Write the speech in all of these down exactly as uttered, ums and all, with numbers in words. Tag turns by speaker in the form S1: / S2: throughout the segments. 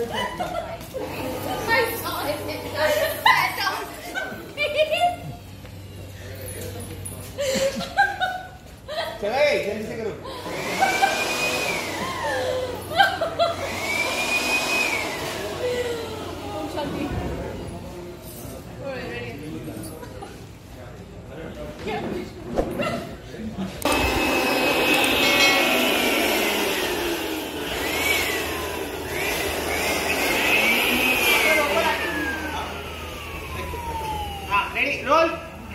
S1: जल्दी से करो। हाँ, रेडी, रोल।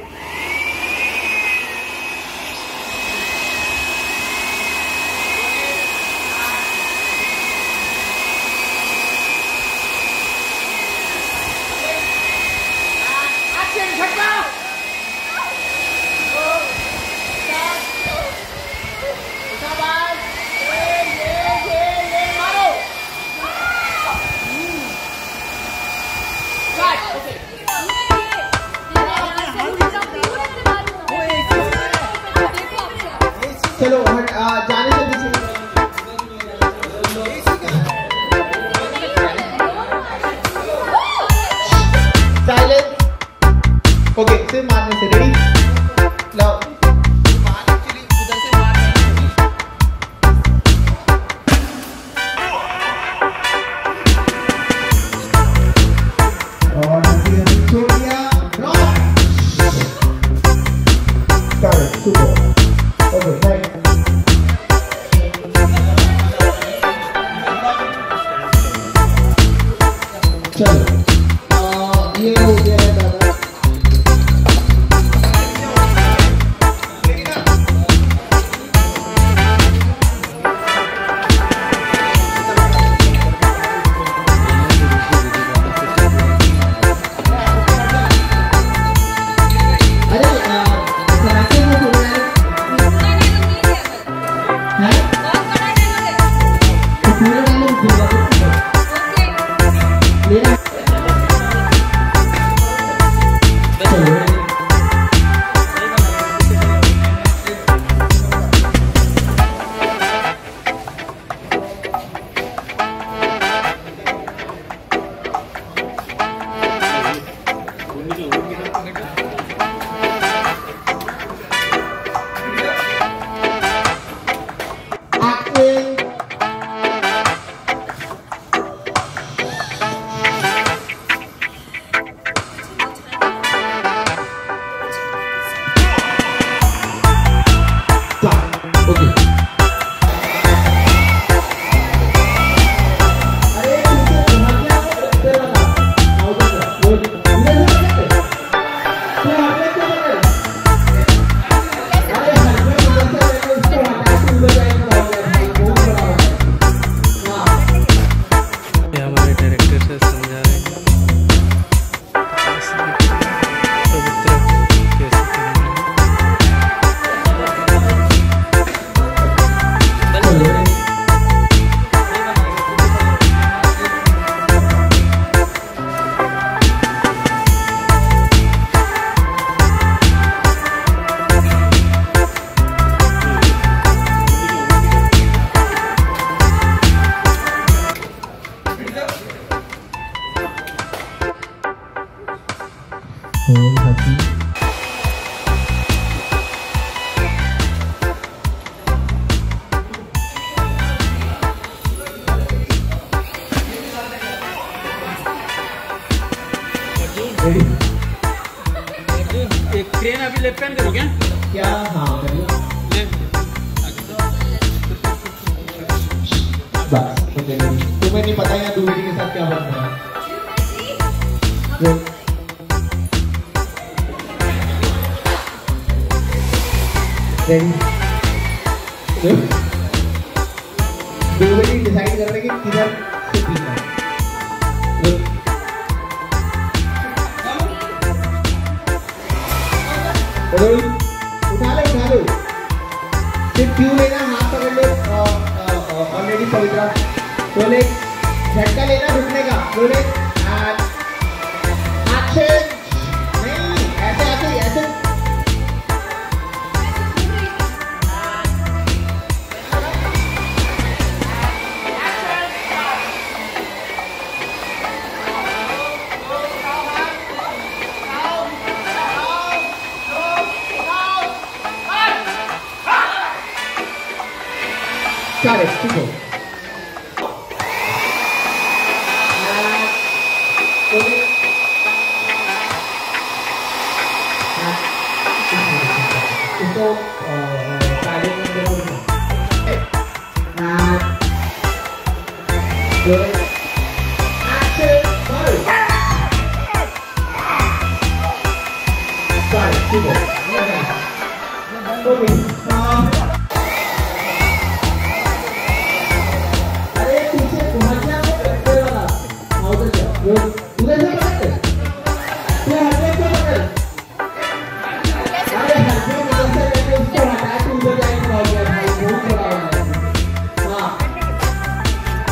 S1: चलो हट जाने से पीछे साइलेंस। ओके, सिर्फ मारने से। रेडी, लो और छोड़ दिया। सुपर। Okay, right. चलो, ये हो गया है दादा।
S2: एक क्रेन अभी लेफ्ट हैंड करो क्या?
S1: क्या? हाँ करिए। बस तुम्हें नहीं पता यार दूसरी के साथ क्या बात है। दो बजे डिसाइड कर रहे कि किधर से पीना है। उठा लो उठा लो, सिर्फ क्यों लेना, हाथ पकड़ लो। ऑलरेडी पवित्रा बोले झटका लेना घुटने का। बोले एक्शन नहीं, ऐसे ऐसे ऐसे चालेल ठीक आहे तो Sorry, people. Okay.